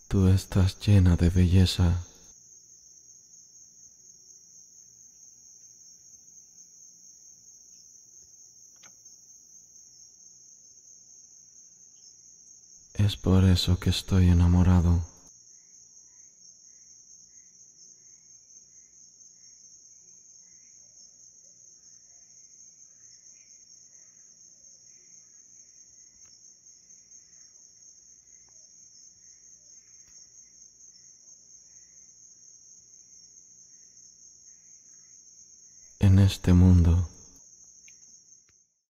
Tú estás llena de belleza. Es por eso que estoy enamorado. En este mundo